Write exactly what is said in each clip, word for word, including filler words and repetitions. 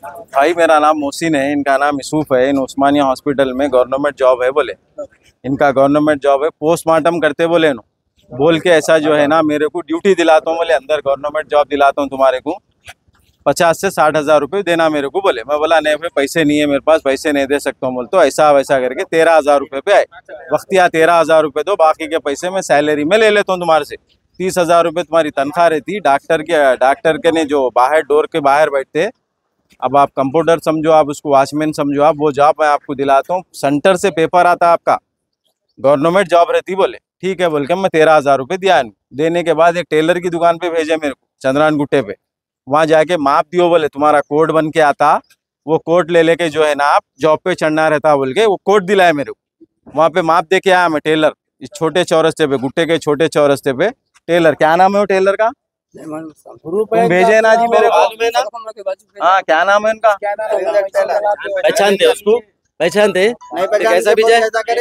भाई मेरा नाम मोहसिन है, इनका नाम यूसुफ है। इन उस्मानिया हॉस्पिटल में गवर्नमेंट जॉब है बोले, इनका गवर्नमेंट जॉब है। पोस्टमार्टम करते बोले नो बोल के ऐसा जो है ना मेरे को ड्यूटी दिलाता हूँ बोले, अंदर गवर्नमेंट जॉब दिलाता हूँ तुम्हारे को, पचास से साठ हज़ार रुपये देना मेरे को बोले। मैं बोला नहीं भाई पैसे नहीं है मेरे पास, पैसे नहीं दे सकता हूँ बोल। तो ऐसा वैसा करके तेरह हज़ार रुपये पे आए। वक्तिया तेरह हज़ार रुपये दो, बाकी के पैसे मैं सैलरी में ले लेता हूँ तुम्हारे से। तीस हज़ार रुपये तुम्हारी तनख्वाह रहती। डॉक्टर के डॉक्टर के ने जो बाहर डोर के बाहर बैठते, अब आप कंप्यूटर समझो, आप उसको वॉचमैन समझो, आप वो जॉब मैं आपको दिलाता हूँ। सेंटर से पेपर आता आपका, गवर्नमेंट जॉब रहती बोले। ठीक है बोल के मैं तेरह हज़ार रुपये दिया। देने के बाद एक टेलर की दुकान पे भेजे मेरे को, चंद्रान गुट्टे पे। वहाँ जाके माप दियो बोले, तुम्हारा कोड बन के आता, वो कोड ले लेके जो है ना आप जॉब पे चढ़ना रहता बोल के वो कोड दिलाया मेरे को। वहाँ पे माप दे के आया मैं, टेलर, इस छोटे चौरस्ते पे, गुट्टे के छोटे चौरस्ते पे टेलर। क्या नाम है वो टेलर का? तुम भेजे ना जी मेरे को। हाँ क्या नाम है उनका? पहचानते उसको? पहचानते कैसा भी जाए।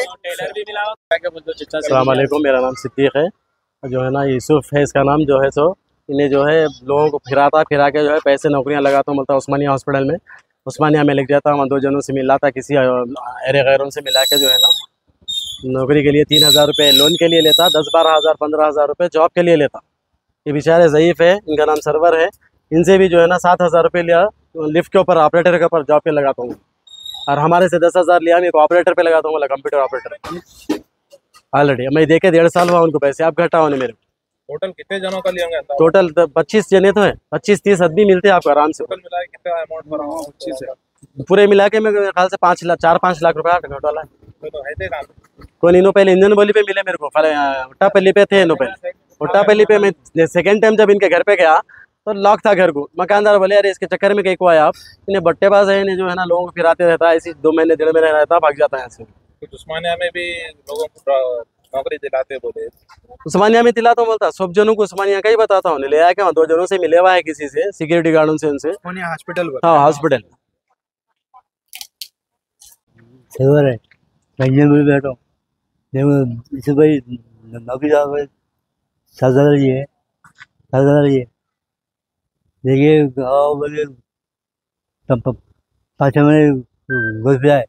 अस्सलाम वालेकुम, मेरा नाम सिद्दीक है, जो है ना यूसुफ है इसका नाम जो है। सो इन्हें जो है लोगों को फिराता फिरा के जो है पैसे नौकरियां लगाता हूँ, मतलब उस्मानिया हॉस्पिटल में। उस्मानिया में लग जाता हूँ, दो जनों से मिला था, किसी अरे गैरों से मिला के जो है ना नौकरी के लिए तीन हज़ार रुपये लोन के लिए लेता, दस बारह हज़ार पंद्रह हज़ार रुपये जॉब के लिए लेता। ये बेचारे ज़ईफ़ है, इनका नाम सरवर है। इनसे भी जो है ना सात हज़ार रुपये लिया लिफ्ट के ऊपर, ऑपरेटर के ऊपर जॉब पे लगाता हूँ। और हमारे से दस हज़ार लिया, मैं ऑपरेटर पे लगाता हूँ, बोला कंप्यूटर ऑपरेटर। ऑलरेडी मैं देखे डेढ़ साल हुआ उनको, पैसे आप घटा होने मेरे। टोटल कितने जनों का लिया? टोटल पच्चीस जने तो है, पच्चीस तीस आदमी मिलते हैं आपको आराम से। टोटल मिला के कितना अमाउंट भरा हुआ? पच्चीस है पूरे मिला के मेरे ख्याल से पाँच लाख चार पाँच लाख रुपया घोटाला है। तो है देना कौन इनो पहले इंजन बोली पे मिले मेरे को, उट्टापल्ली पे थे इनो पहले। उट्टापल्ली पे मैं सेकेंड टाइम जब इनके घर पे गया तो लॉक था घर को। मकानदार बोले अरे इसके चक्कर में कहीं को आया आप, इन्हें बट्टेबाज है, इन्हें जो है ना लोगों को फिराते रहता है, ऐसी दो महीने डेढ़ महीने रहता भाग जाता है ऐसे। उस्मानिया में भी लोगों को नौकरी दिलाते बोले। उस्मानिया में दिलाता हूँ बोलता, सब जनों को उस्मानिया का ही बताता हूँ। ले आया क्या, दो जनों से मिले हुआ है किसी से, सिक्योरिटी गार्डों से, उनसे हॉस्पिटल। हाँ हॉस्पिटल सेवर है, इंजन में बैठो इसे भाई नौकरी जाओ सात हज़ार ये है, सात हज़ार ये देखिए आओ बोले तब पाँच महीने घुस जाए।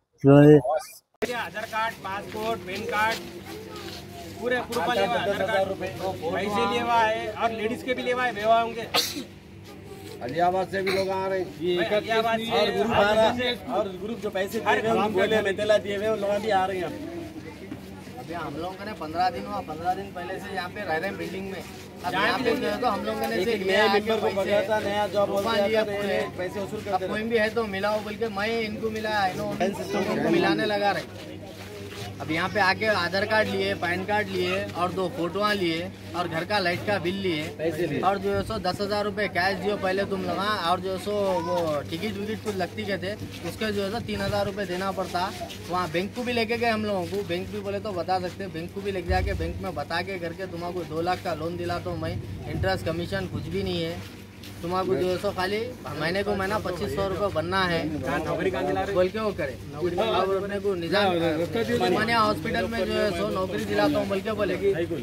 Aadhaar card, passport, PAN card पूरे प्रूफ वाले पैसे लिए हुआ है, और लेडीज के भी लिए हुआ है, बेवा होंगे। अलियाबाद से भी लोग आ रहे हैं, अलियाबाद से और ग्रुप आ रहा है, और ग्रुप जो पैसे दिए हुए हैं बोले मेतेला दिए हुए लोग भी आ रहे हैं। अभी हम लोगों ने पंद्रह दिन हुआ, पंद्रह दिन पहले से यहाँ पे रह रहे हैं बिल्डिंग में। अब यहाँ पे जो है तो हम लोगों ने से नया मेंबर को पकड़ता, नया जॉब लिया पूरे पैसे वसूल करते। कोई भी है तो मिलाओ बोल के मैं इनको मिला, इनको मिलाने लगा रहे। अब यहाँ पे आके आधार कार्ड लिए, पैन कार्ड लिए, और दो फोटोआ लिए, और घर का लाइट का बिल लिए, और जो है सो दस हजार रुपये कैश दियो पहले तुम लगा, और जो है सो वो टिकट विकट कुछ लगती के थे, उसके जो है सो तीन हजार रुपये देना पड़ता। वहाँ बैंक को भी लेके गए हम लोगों को, बैंक भी बोले तो बता सकते, बैंक को भी लेके जाके बैंक में बता के करके तुम्हारा दो लाख का लोन दिला तो मैं, इंटरेस्ट कमीशन कुछ भी नहीं है तुम्हारा, जो है सो खाली महीने को महीना पच्चीस सौ रुपये बनना है बोल के वो करे। अब अपने को निजाम उस्मानिया हॉस्पिटल में जो है सो नौकरी दिलाता हूँ बोल के बोले।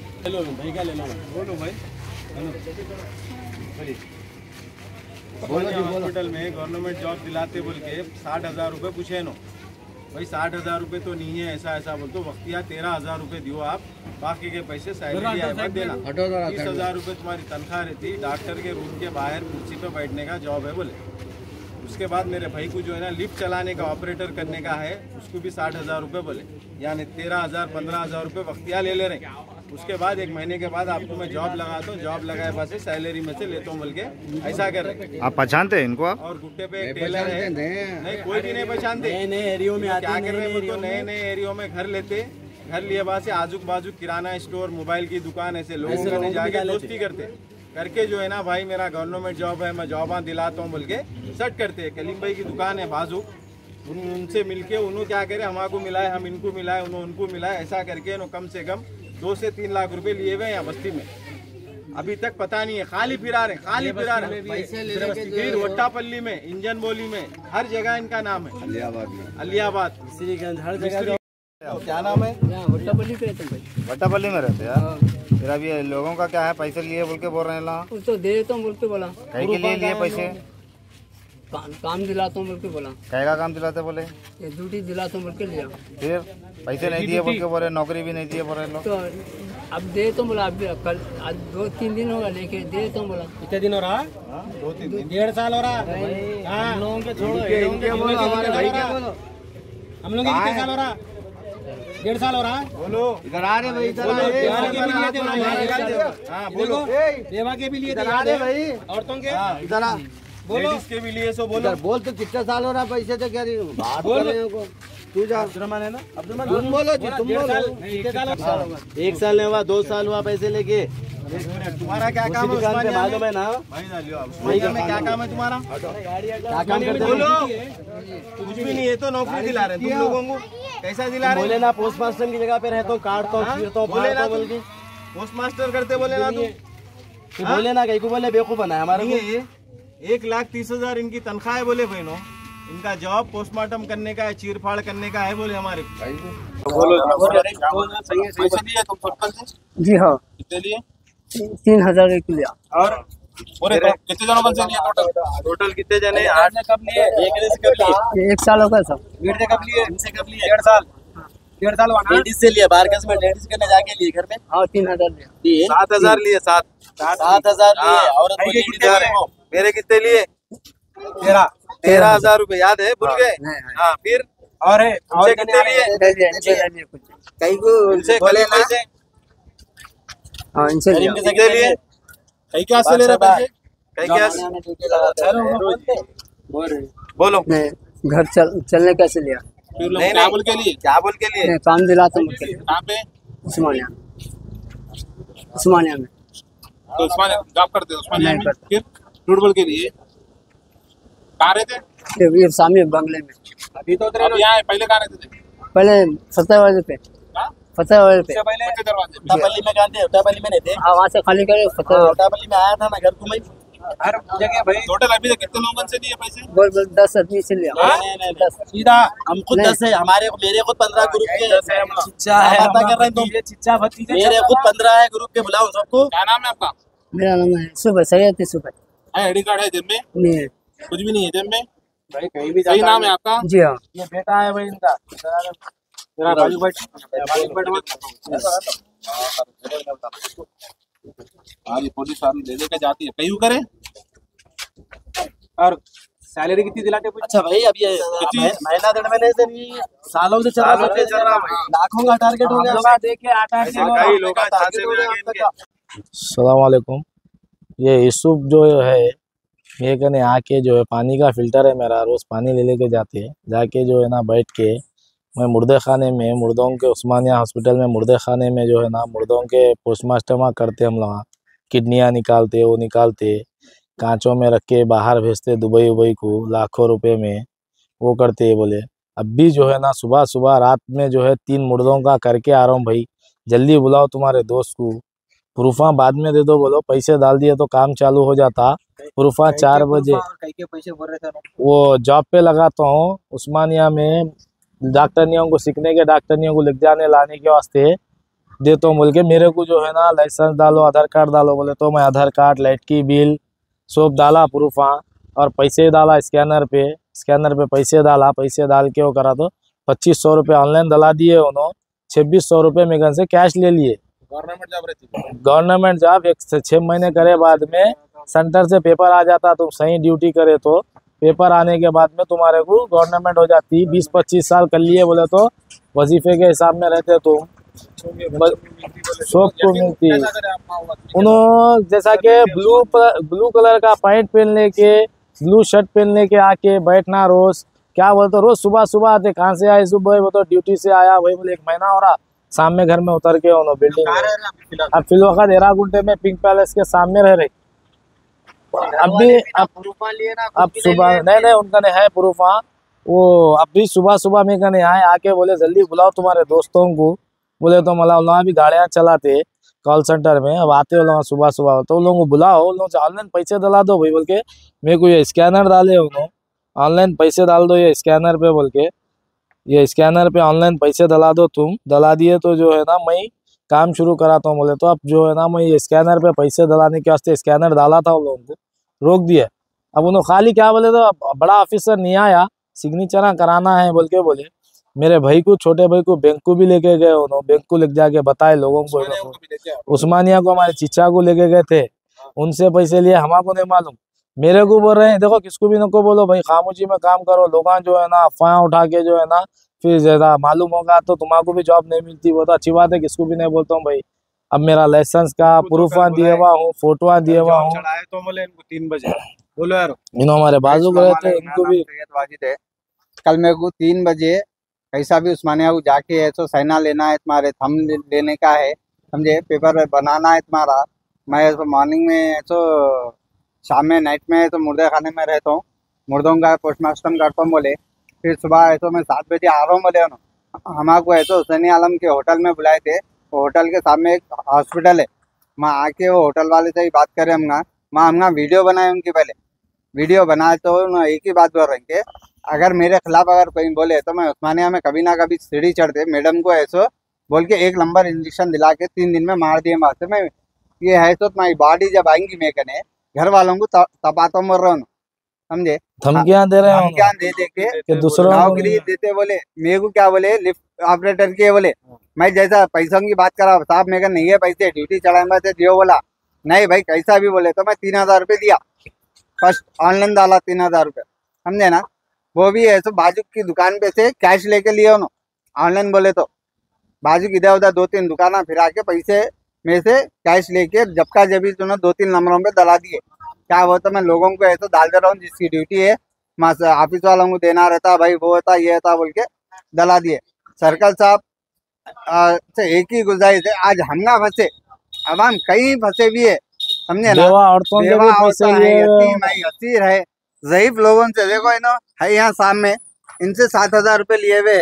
हॉस्पिटल में गवर्नमेंट जॉब दिलाते बोल के साठ हज़ार रुपये पूछे नो भाई, साठ हज़ार रुपये तो नहीं है, ऐसा ऐसा बोल। तो वक्तिया तेरह हज़ार रुपये दियो आप, बाकी के पैसे सैलरी आए बाद देना। तीस हज़ार रुपये तुम्हारी तनख्वाह रहती, डॉक्टर के रूम के बाहर कुर्सी पे बैठने का जॉब है बोले। उसके बाद मेरे भाई को जो है ना लिफ्ट चलाने का, ऑपरेटर करने का है, उसको भी साठ हज़ार रुपये बोले, यानी तेरह हज़ार पंद्रह हज़ार रुपये वक्तिया ले ले रहे। उसके बाद एक महीने के बाद आपको मैं जॉब लगाता हूँ, जॉब लगाए पास सैलरी में से लेता हूँ बोल के ऐसा कर रहे। आप पहचानते हैं इनको? और गुट्टे पे एक टेलर है, नहीं कोई भी नहीं पहचानते। नए नए एरियो में क्या कर रहे हैं तो नए नए एरियो में घर लेते, घर लिए बाद से आजू बाजू किराना स्टोर, मोबाइल की दुकान, ऐसे लोगों के जाके दोस्ती करते करके जो है ना भाई मेरा गवर्नमेंट जॉब है, मैं जॉब दिलाता हूँ बोल के सेट करते। कलीम भाई की दुकान है बाजू, उन उनसे मिलके उन्होंने क्या करे, हमको मिलाए, हम इनको मिलाए, उन्होंने उनको मिलाए, ऐसा करके नो कम से कम दो से तीन लाख रुपए लिए हुए यहाँ बस्ती में। अभी तक पता नहीं है, खाली फिरा रहे, खाली फिरा रहे। फिर वट्टापल्ली में, इंजन बोली में, हर जगह इनका नाम है, अलियाबाद में, अलियाबाद श्रीगंज हर जगह। क्या नाम है? वट्टापल्ली पे रहते हैं। वट्टापल्ली में रहते हैं। फिर अभी लोगों का क्या है, पैसे लिए बोल के बोल रहे हैं? ला तो दे तो बोल के बोला, कहीं के लिए लिए पैसे? काम काम दिलाता हूँ बोल के बोला, क्या का काम दिलाते बोले? ये ड्यूटी दिलाता हूँ बोल के लिया। फिर पैसे नहीं दिए बोल के बोले, नौकरी भी नहीं दिए बोले लोग। तो अब दे तो बोला, अभी कल आज दो तीन दिन होगा लेके दे तो बोला। कितने दिन हो रहा? दो तीन दिन, डेढ़ साल हो रहा। हाँ, लोगों के छोड़ो, इनके बोलो, हमारे भाई के बोलो। हम लोग कितने साल हो रहा? डेढ़ साल हो रहा। बोलो इधर आ रहे भाई, इधर आ रहे। देवा के भी लिए थे ना, हाँ बोलो, देवा के भी लिए थे भाई, औरतों के इधर आ, बोलो, के भी लिए सो बोलो। बोल तो कितना साल हो रहा पैसे तो क्या रही बात बोल। कर रहे हो। तू जा, अब्दुलरहमान है ना, अब्दुलरहमान तुम बोलो जी, तुम बोलो। एक साल नहीं हुआ, दो साल हुआ पैसे लेके। तुम्हारा क्या काम है उस्मानिया में? मालूम है ना, उस्मानिया में क्या काम है तुम्हारा? क्या काम करते बोलो, हो? कुछ भी नहीं है तो नौकरी दिला रहे हैं तुम लोगों को। कैसा दिला रहे बोले हैं? ना पोस्ट मास्टर की जगह पे रहता हूँ, काटता हूँ, फिरता हूँ, बोले ना फाड़ता हूँ बोल के। पोस्ट मास्टर करते बोले ना तुम। फिर बोले ना, कहीं को बोले बेवकूफ बनाया हमारे नहीं को। है ये एक लाख तीस हजार इनकी तनख्वाह है बोले बहनों। इनका जॉब पोस्टमार्टम करने का है, चीर फाड़ करने का है बोले हमारे को। बोलो पैसे दिए तुम सरपंच से? जी हाँ, कितने लिए? तीन हजार एक लिया। और पूरे तो कितने जनों का लिए टोटल? टोटल कितने जने? आठ ने कब लिए? एक ने से कब लिए? एक साल हो गया सब। डेढ़ ने कब लिए? इनसे कब लिए? डेढ़ साल। डेढ़ साल हुआ ना? लेडीज से लिया, बारह में लेडीज करने जाके लिए घर में। हाँ, तीन हजार लिया। सात हजार लिए। सात सात हजार लिए, औरत को भाई के लेडीज कितने लिए? को। मेरे कितने लिए? तेरह तेरह हजार रूपए याद है? भूल गए? हाँ फिर और है उनसे कितने लिए? कहीं को उनसे बोले पैसे हाँ, इनसे लिया। कितने लिए? कई क्या से ले रहे पैसे? कई क्या से? बोलो नहीं, घर चल चलने कैसे लिया? नहीं क्या बोल के लिए? क्या बोल के लिए? नहीं, काम दिलाता हूँ बोल के। कहाँ पे? उस्मानिया उस्मानिया में। तो उस्मानिया जॉब करते उस्मानिया नहीं में? करता। फिर झूठ बोल के लिए कहाँ रहते? ये ये सामने बंगले में। अभी तो अब यहाँ है, पहले कहाँ रहते थे? पहले फतेह वाले पे, हाँ? फतेह वाले पे। पहले कच्चे दरवाजे पे। उटापल्ली में कहाँ थे? उटापल्ली में नहीं थे। हाँ, वहाँ से खाली करे फतेह वाले। उटापल्ली में आया था ना घर को मैं। हर जगह भाई टोटल अभी तक कितने लोगों से दिए पैसे? बोल बोल दस आदमी से लिया। नहीं, नहीं, नहीं, दस। सीधा हम खुद नहीं। दस है, हमारे मेरे खुद पंद्रह ग्रुप के चिच्चा है, क्या बातें कर रहे हैं तुम? चिच्चा भतीजे मेरे खुद पंद्रह है ग्रुप के, बुलाओ सबको। क्या नाम है आपका? मेरा नाम है सुबह, सैयद है सुबह। है आईडी कार्ड है जेब में? नहीं है। कुछ भी नहीं है जेब में? भाई कहीं भी सही जाता नाम है आपका? जी हाँ। ये बेटा है भाई इनका। तेरा बाजू बैठ बाजू बैठ मत। आज पुलिस वाली ले लेके जाती है, कहीं करे। और सैलरी कितनी दिलाते हो? अच्छा भाई, अब ये मह- महीना डेढ़ महीने से नहीं, सालों से चल रहा सालों से चल रहा है। लाखों का टारगेट हो गया। देखे आठ आठ कई लोग छाते में आगे इनके। सलामकुम। ये यूसुफ जो है, ये कहने आके जो है पानी का फिल्टर है मेरा, रोज़ पानी ले लेके जाते हैं। जाके जो है ना बैठ के मैं मुर्दे खाने में, मुर्दों के उस्मानिया हॉस्पिटल में मुर्दे खाने में जो है ना मुर्दों के पोस्टमास्टर्मा करते हम लोग, किडनियाँ निकालते, वो निकालते, कांचों में रख के बाहर भेजते दुबई उबई को लाखों रुपए में, वो करते हैं बोले। अब भी जो है ना सुबह सुबह रात में जो है तीन मुर्दों का करके आ रहा हूँ भाई, जल्दी बुलाओ तुम्हारे दोस्त को। प्रूफा बाद में दे दो, बोलो पैसे डाल दिए तो काम चालू हो जाता। प्रूफा चार बजे कई के पैसे बोल रहे थे वो जॉब पे लगाता हूँ उस्मानिया में, डॉक्टरनियों को सीखने के, डॉक्टरनियों को लिख जाने लाने के वास्ते देता हूँ बोल के। मेरे को जो है ना लाइसेंस डालो, आधार कार्ड डालो बोले, तो मैं आधार कार्ड, लाइट की बिल सब डाला प्रूफा, और पैसे डाला स्कैनर पे, स्कैनर पे पैसे डाला, पैसे डाल के वो करा तो पच्चीस सौ रुपये ऑनलाइन डला दिए उन्होंने, छब्बीस सौ रुपये मेरे से कैश ले लिए। गवर्नमेंट जॉब रहती? गवर्नमेंट जॉब एक से छः महीने करे बाद में सेंटर से पेपर आ जाता, तुम सही ड्यूटी करे तो पेपर आने के बाद में तुम्हारे को गवर्नमेंट हो जाती। बीस पच्चीस साल कर लिए बोले तो वजीफे के हिसाब में रहते तुम, सबको मिलती। उन्होंने जैसा कि ब्लू ब्लू कलर का पैंट पहनने के, ब्लू शर्ट पहनने के आके बैठना रोज, क्या बोलते रोज सुबह सुबह आते, कहाँ से आए सुबह, वो तो ड्यूटी से आया वही बोले, एक महीना हो रहा सामने घर में उतर के उन्होंने बिल्डिंग में। अब फिल वक्त एरा गुंटे में पिंक पैलेस के सामने रह रहे। अब भी अब अब सुबह नहीं नहीं उनका नहीं है प्रूफा, वो अब भी सुबह सुबह में कने आए, आके बोले जल्दी बुलाओ तुम्हारे दोस्तों को। बोले तो मला वहाँ भी गाड़ियाँ चलाते कॉल सेंटर में, अब आते हो लोग सुबह सुबह, तो उन लोगों को बुलाओ, उन लोग ऑनलाइन पैसे डला दो भाई बोल के। मेरे को ये स्कैनर डाले उन्होंने, ऑनलाइन पैसे डाल दो ये स्कैनर पे बोल के, ये स्कैनर पे ऑनलाइन पैसे डला दो तुम। डला दिए तो जो है ना मैं काम शुरू कराता हूँ बोले, तो अब जो है ना मैं ये स्कैनर पे पैसे डलाने के वास्ते स्कैनर डाला था उन लोगों को, रोक दिया। अब उन्होंने खाली क्या बोले तो बड़ा ऑफिसर नहीं आया, सिग्नेचर कराना है बोल के बोले। मेरे भाई को, छोटे भाई को बैंक को भी लेके गए उन्होंने, बैंक को लेके जाके बताए लोगों को, उस्मानिया को हमारे चिचा को लेके गए थे, उनसे पैसे लिए, हमारे नहीं मालूम। मेरे को बोल रहे हैं देखो किसको भी नको बोलो भाई, खामोशी में काम करो, लोग जो है ना अफवाह उठा के जो है ना फिर ज्यादा मालूम होगा तो तुम्हारा भी जॉब नहीं मिलती। वो तो अच्छी बात है, किसको भी नहीं बोलता हूँ भाई। अब मेरा लाइसेंस का प्रूफ दिए हुआ हूँ, फोटो दिए हुआ हूँ। तो बोले इनको तीन बजे बोलो यार, इन्होंने हमारे बाजू गए थे, इनको भी कल मेरे को तीन बजे कैसा भी उस्मानिया को जाके ऐसा साइना लेना है, तुम्हारे थम लेने का है, समझे, पेपर बनाना है तुम्हारा। मैं ऐसा मॉर्निंग में ऐसा, शाम में नाइट में तो मुर्दे खाने में रहता हूँ, मुर्दों का पोस्टमार्टम करता हूँ बोले। फिर सुबह ऐसा मैं सात बजे आ रहा हूँ बोले, हमारे ऐसा हुसैनी आलम के होटल में बुलाए थे। वो होटल के सामने एक हॉस्पिटल है, वहाँ आके वो होटल वाले से ही बात करें हमना, वहाँ हमना वीडियो बनाए उनकी। पहले वीडियो बनाए तो एक ही बात बोल रहे हैं कि अगर मेरे खिलाफ अगर कोई बोले तो मैं उस्मानिया में कभी ना कभी सीढ़ी चढ़ते मैडम को ऐसा बोल के एक नंबर इंजेक्शन दिला के तीन दिन में मार दिए वहाँ से। मैं ये है तो तुम्हारी बॉडी जब आएंगी मैं कहने घर वालों को तपाता मर रहा हूँ, समझे, धमकियां दे रहे हैं, धमकियां दे दे के दूसरों नौकरी देते। बोले मेरे को क्या बोले, लिफ्ट ऑपरेटर के बोले, मैं जैसा पैसों की बात करा साहब, मेरे नहीं है पैसे, ड्यूटी चढ़ाए थे दियो, बोला नहीं भाई कैसा भी बोले तो मैं तीन हजार रुपये दिया, फर्स्ट ऑनलाइन डाला तीन हजार रुपये, समझे ना। वो भी ऐसे बाजू की दुकान पे से कैश लेके लिए उन्होंने, ऑनलाइन बोले तो बाजू की इधर उधर दो तीन दुकाना फिरा के पैसे में से कैश लेके जब का जब तुमने दो तीन नंबरों पे दला दिए। क्या वो तो मैं लोगों को ऐसे डाल दे रहा हूँ, जिसकी ड्यूटी है ऑफिस वालों को देना रहता भाई, वो होता ये होता बोल के दला दिए। सर्कल साहब से एक ही गुजारिश है, आज हम ना फंसे, अब हम कहीं फंसे भी है, समझे ना, औरतों के भी पैसे लिए, असीर है, ज़ईफ लोगों से देखो इन्हों है यहाँ सामने, इनसे सात हजार रुपये लिए हुए,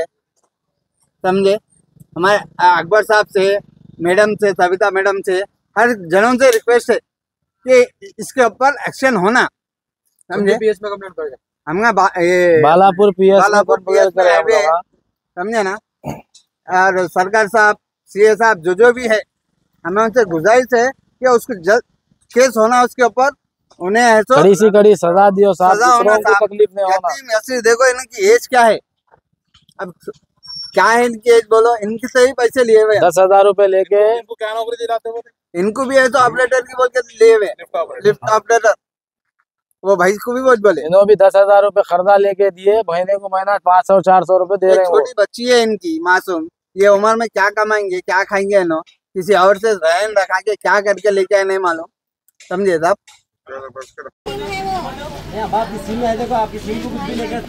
समझे। हमारे अकबर साहब से, मैडम से, सविता मैडम से, हर जनों से रिक्वेस्ट है कि इसके ऊपर एक्शन होना, समझे। पीएस में कंप्लेंट कर हमने बा, बालापुर पीएस बालापुर पीएस में है, समझे ना। और सरकार साहब, सीए साहब, जो जो भी है, हमें उनसे गुजारिश है कि उसको जल्द केस होना उसके ऊपर, उन्हें ऐसा कड़ी सी कड़ी सजा दियो, सजा होना, तकलीफ नहीं होना। यतीम देखो इनकी एज क्या है, अब क्या है इनकी एज बोलो, इनके से ही पैसे लिए हुए, दस हजार रुपए लेके इनको क्या नौकरी दिलाते हो? इनको भी है तो ऑपरेटर की बोल के लिए हुए, लिफ्ट ऑपरेटर, वो भाई को भी बहुत बोले, इन्होंने भी दस हजार रुपए खर्चा लेके दिए, महीने को महीना पाँच सौ चार सौ रुपए दे रहे हैं। छोटी बच्ची है इनकी मासूम, ये उम्र में क्या कमाएंगे, क्या खाएंगे, इन्हों किसी और से रहन रखा के क्या करके लेके आए नहीं मालूम, समझे साहब। आपकी सिम है, देखो आपकी सिम को कुछ भी लेकर